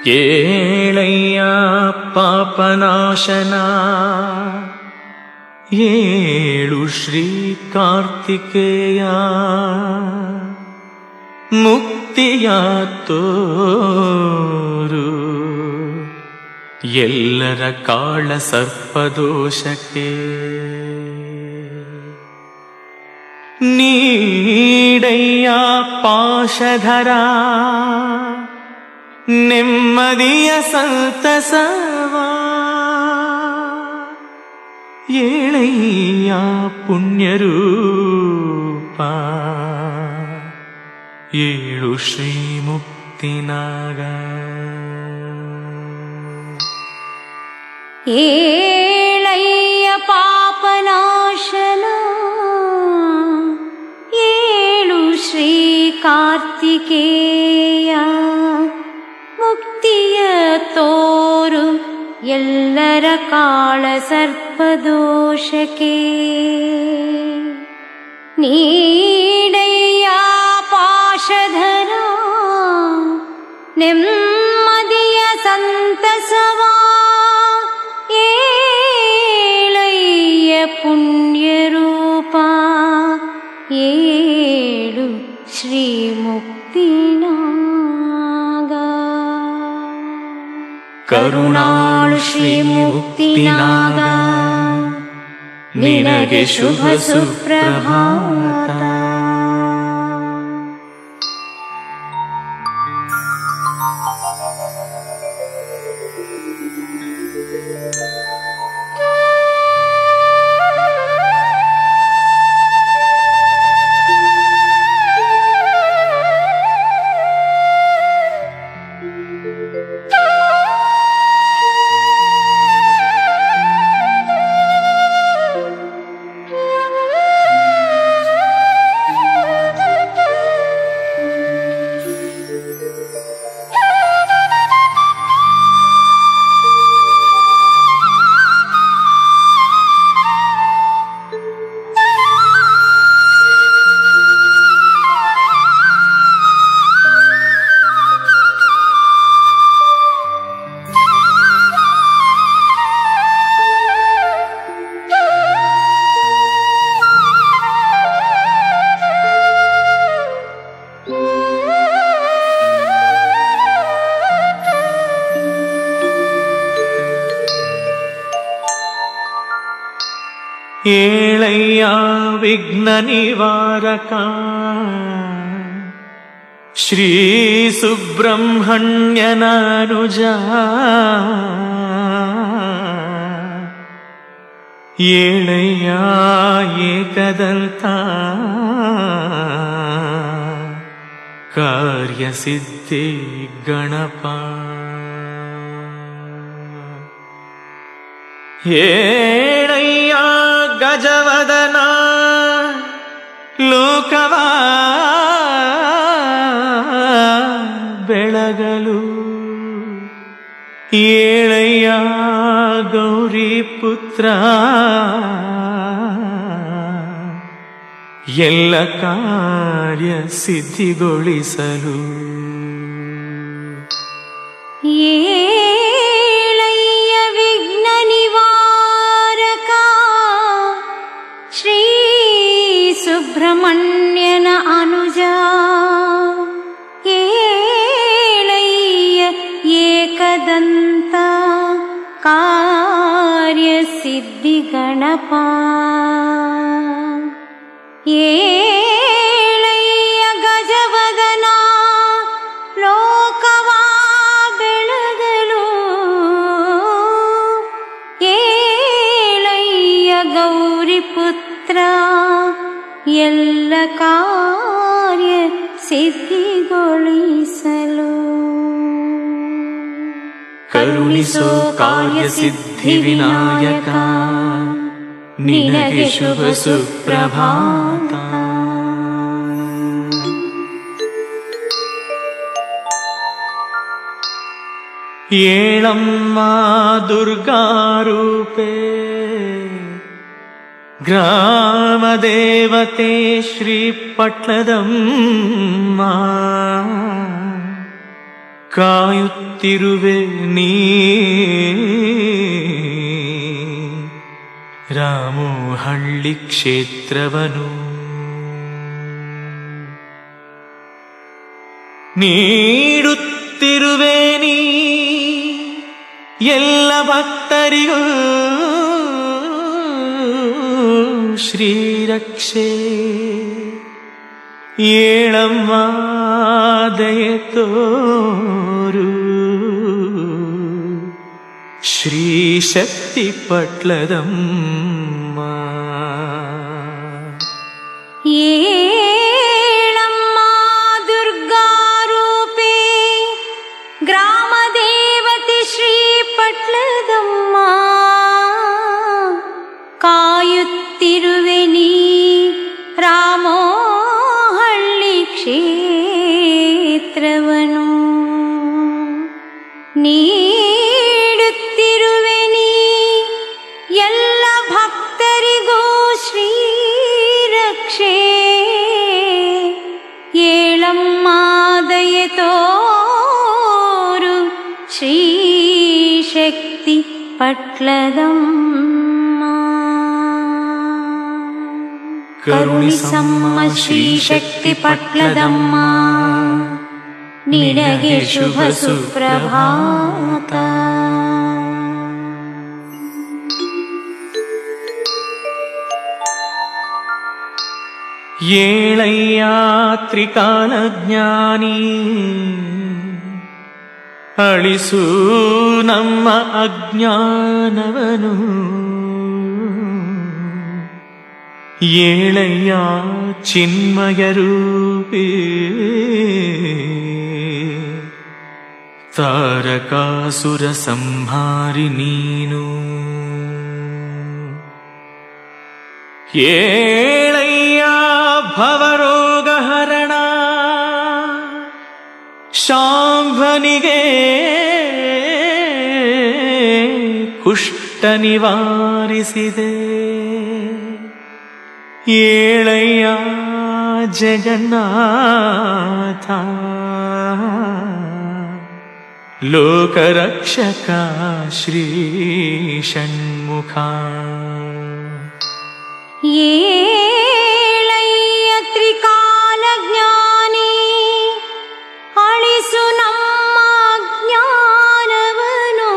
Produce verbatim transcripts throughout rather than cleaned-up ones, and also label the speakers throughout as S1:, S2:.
S1: ಕೇಳಯ್ಯ ಪಾಪನಾಶನ ಏಳು ಶ್ರೀ ಕಾರ್ತಿಕೇಯ ಮುಕ್ತಿಯ ತೋರು ಎಲ್ಲರ ಕಾಳ ಸರ್ಪದೋಷಕ್ಕೆ ನೀಡಯ್ಯ ಪಾಶಧರ ನೆಮ್ಮದಿಯ ಸಂತಸವಾ ಏಳಯ್ಯ ಪುಣ್ಯರೂಪ ಏಳು ಶ್ರೀ ಮುಕ್ತಿನಾಗ
S2: ಏಳಯ್ಯ ಪಾಪನಾಶನ ಏಳು ಶ್ರೀ ಕಾರ್ತಿಕೇಯ ಮುಕ್ತಿಯ ತೋರು ಎಲ್ಲರ ಕಾಳ ಸರ್ಪದೋಷಕ್ಕೆ ನೀಡಯ್ಯ ಪಾಶಧರ ನೆಮ್ಮದಿಯ ಸಂತಸವಾ ಏಳಯ್ಯ ಪುಣ್ಯರೂಪ ಏಳು ಶ್ರೀ ಮುಕ್ತಿನಾಗ
S1: ಕರುಣಾಳು ಶ್ರೀ ಮುಕ್ತಿನಾಗ ನಿನಗೆ ಶುಭ ಸುಪ್ರಭಾತ. ಏಳಯ್ಯ ವಿಘ್ನ ನಿವಾರಕ ಶ್ರೀ ಸುಬ್ರಹ್ಮಣ್ಯನಾನುಜ ಏಳಯ್ಯ ಏಕದಂತ ಕಾರ್ಯಸಿದ್ಧಿ ಗಣಪ ಏಳಯ್ಯ ಗಜವದನ ಲೋಕವ ಬೆಳಗಲು ಏಳಯ್ಯ ಗೌರಿ ಪುತ್ರ ಎಲ್ಲ ಕಾರ್ಯ ಸಿದ್ಧಿಗೊಳಿಸಲು
S2: ಏಳಯ್ಯ ವಿಘ್ನ ನಿವಾರಕ ಶ್ರೀ ಸುಬ್ರಹ್ಮಣ್ಯನ ಅನುಜ ಏಳಯ್ಯ ಏಕದಂತ ಕಾರ್ಯ ಸಿದ್ಧಿ ಗಣಪ ಏಳಯ್ಯ ಗಜವದನ ಲೋಕವ ಬೆಳಗಲು ಏಳಯ್ಯ ಗೌರಿ ಪುತ್ರ ಎಲ್ಲ ಕಾರ್ಯ ಸಿದ್ಧಿಗೊಳಿಸಲು
S1: ಕರುಣಿಸೋ ಕಾರ್ಯ ಸಿದ್ಧಿ ವಿನಾಯಕ ನಿನಗೆ ಶುಭ ಸುಪ್ರಭಾತ. ಏಳಮ್ಮ ದುರ್ಗಾರೂಪೇ ಗ್ರಾಮ ದೇವತೆ ಶ್ರೀ ಪಟ್ಲದಮ್ಮ ಕಾಯುತ್ತ ಕಾಯುತ್ತಿರುವೆ ನೀ ರಾಮೋಹಳ್ಳಿ ಕ್ಷೇತ್ರವನು. ನೀಡುತ್ತಿರುವೆ ನೀ ಎಲ್ಲ ಭಕ್ತರಿಗೂ ಶ್ರೀರಕ್ಷೆ. ಏಳಮ್ಮ ದಯೆ ತೋರು ಶ್ರೀ ಶಕ್ತಿ ಪಟ್ಲದಮ್ಮ.
S2: ಏಳಮ್ಮ ದುರ್ಗಾ ರೂಪೇ ಗ್ರಾಮ ದೇವತೆ ಶ್ರೀ ಪಟ್ಲದಮ್ಮ. ಕಾಯುತ್ತಿರುವೆ ನೀ ರಾಮೋಹಳ್ಳಿ ಕ್ಷೇತ್ರವನು. ನೀಡುತ್ತಿರುವೆ ನೀ ಎಲ್ಲ ಭಕ್ತರಿಗೂ ಶ್ರೀರಕ್ಷೆ. ಏಳಮ್ಮ ದಯೆ ತೋರು ಶ್ರೀ ಶಕ್ತಿ ಪಟ್ಲದಮ್ಮ. ಕರುಣಿಸಮ್ಮ ಶ್ರೀ ಶಕ್ತಿ ಪಟ್ಲದಮ್ಮ. ನಿನಗೆ ಶುಭ ಸುಪ್ರಭಾತ.
S1: ಏಳಯ್ಯ ತ್ರಿಕಾಲ ಜ್ಞಾನಿ ಅಳಿಸು ನಮ್ಮ ಅಜ್ಞಾನವನು. ಏಳಯ್ಯ ಚಿನ್ಮಯ ರೂಪೇ ತಾರಕಾಸುರ ಸಂಹಾರಿ ನೀನು. ಏಳಯ್ಯ ಭವರೋಗ ಹರಣ ಶಾಂಭನಿಗೆ ಕುಷ್ಠ ನಿವಾರಿಸಿದೆ. ಏಳಯ್ಯ ಜಗನ್ನಾಥ ಲೋಕರಕ್ಷಕ ಶ್ರೀ ಷಣ್ಮುಖ.
S2: ಏಳಯ್ಯ ತ್ರಿಕಾಲ ಜ್ಞಾನಿ ಅಳಿಸು ನಮ್ಮ ಜ್ಞಾನವನು.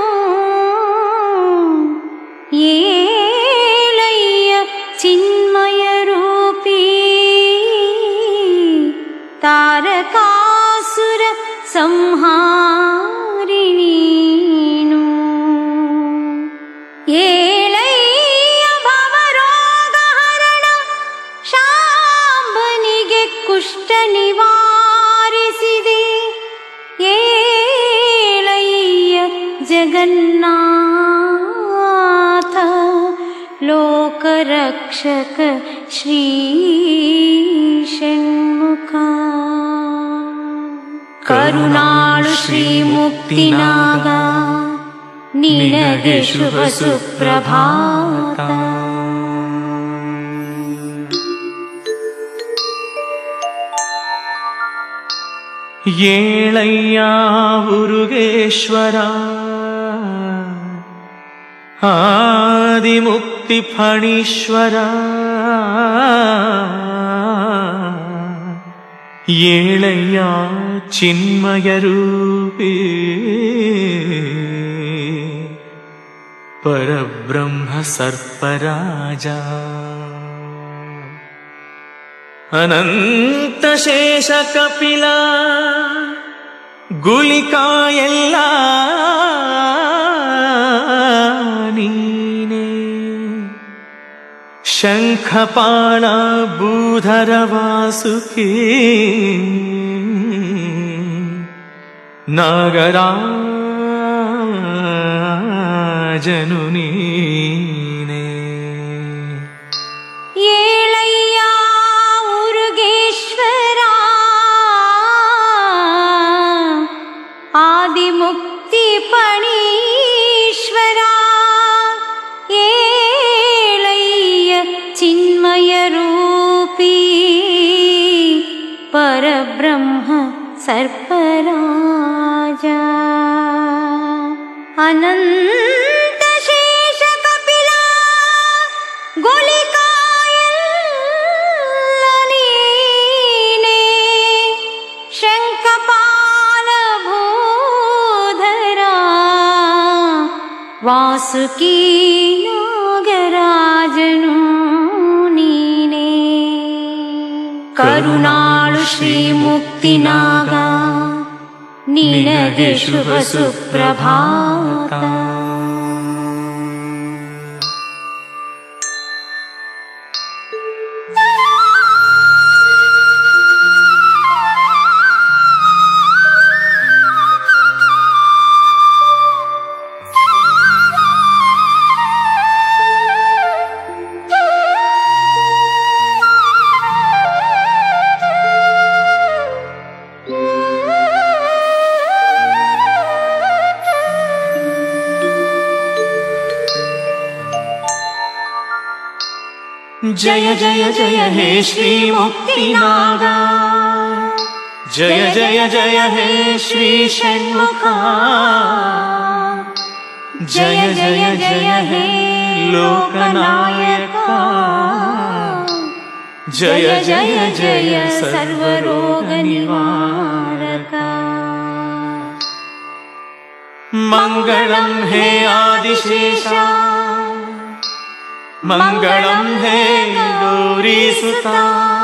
S2: ಏಳಯ್ಯ ಚಿನ್ಮಯ ರೂಪಿ ತಾರಕಾಸುರ ಸಂಹಾರಿ ನೀನು. ಏಳಯ್ಯ ಭವರೋಗ ಹರಣ ಶಾಂಭನಿಗೆ ಕುಷ್ಠ ನಿವಾರಿಸಿದೆ. ಏಳಯ್ಯ ಜಗನ್ನಾಥ ಲೋಕರಕ್ಷಕ ಶ್ರೀ ಷಣ್ಮುಖ. ಕರುಣಾಳು ಶ್ರೀ ಮುಕ್ತಿನಾಗ ನಿನಗೆ ಶುಭ ಸುಪ್ರಭಾತ.
S1: ಏಳಯ್ಯ ಉರುಗೇಶ್ವರ ಆದಿಮುಕ್ತಿ ಫಣೀಶ್ವರ. ಏಳಯ್ಯ ಚಿನ್ಮಯ ರೂಪೇ ಪರಬ್ರಹ್ಮ ಸರ್ಪರಾಜ. ಅನಂತ ಶೇಷ ಕಪಿಲ ಗುಲಿಕಾ ಎಲ್ಲ ನೀನೇ. ಶಂಖಪಾಣ ಭೂಧರ ವಾಸುಕಿ ನಾಗರಾಜನು ನೀನೇ.
S2: ಏಳಯ್ಯ ಉರುಗೇಶ್ವರ ಆದಿಮುಕ್ತಿ ಫಣೀಶ್ವರ. ಏಳಯ್ಯ ಚಿನ್ಮಯ ರೂಪಿ ಪರಬ್ರಹ್ಮ ಸರ್ಪರಾಜ. ಅನಂತ ಶೇಷ ಕಪಿಲ ಗೋಲಿಕಾಯಲ್ಲ ನೀನೇ ಶಂಖಪಾಲ ಭೂಧರ ವಾಸುಕಿ ನಾಗರಾಜನು ನೀನೇ ಕರುಣಾಳು ಶ್ರೀ ಮುಕ್ತಿನಾಗ ನಿನಗೆ ಶುಭ ಸುಪ್ರಭಾತ.
S1: जय जय जय हे श्री मुक्तिनाग जय जय जय हे श्री षण्मुखा जय जय जय हे लोकनायका जय जय जय सर्वरोग निवारका मंगलम हे आदिशेषा मंगलम हे गौरीसुता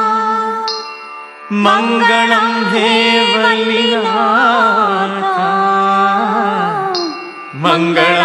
S1: मंगलम हे वल्लीनाथा मंगल